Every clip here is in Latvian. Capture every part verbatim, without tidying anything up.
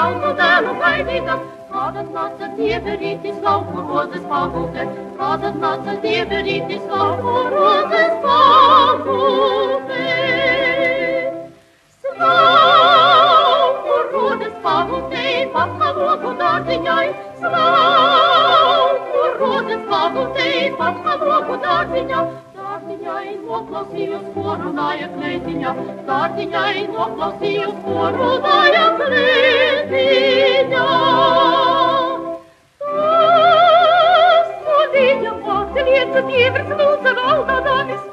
alto dela gaidita, kad atnāca dieverītis lauku rozes pagultē, kad atnāca dieverītis lauku rozes pagultē. Slauku rozes pagultē, pat loku dārziņai, slauku rozes pagultē, pat loku dārziņā. Dārziņai noklausījos, ko runāja kleitiņa, dārziņai noklausījos, ko runāja kleitiņa. Solīja māte lieta dievers lūdza raudādāmis,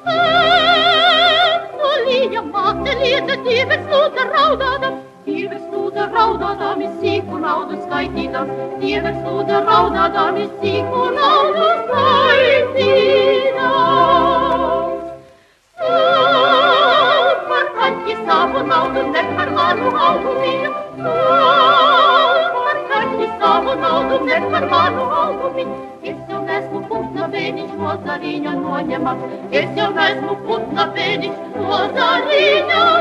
solīja māte lieta dievers lūdza raudādāmis, dievers lūdza raudādāmis, sīku naudu skaitīdams, dievers lūdza raudādāmis, sīku naudu skaitīdams. Savu naudu ne par manu algu viņa, par kaķi savu naudu ne par manu algu viņa. Es jau nesmu putna bēniņš no zariņa noņemams, es jau nesmu putna bēniņš no zariņa